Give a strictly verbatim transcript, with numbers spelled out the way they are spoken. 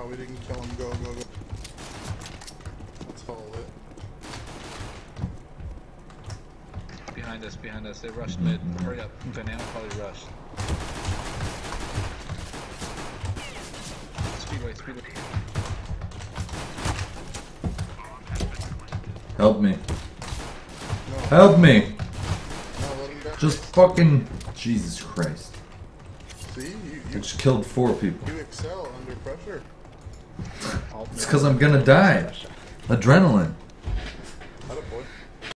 we didn't kill him. Go, go, go. Let's hold it. Behind us, behind us. They rushed mid. Hurry up. Dynamic probably rushed. Speedway, speedway. Help me. No. Help me! No, let him back. Just fucking... Jesus Christ. See? You, I you, just killed four people. you excel under pressure. It's because I'm gonna die. Adrenaline.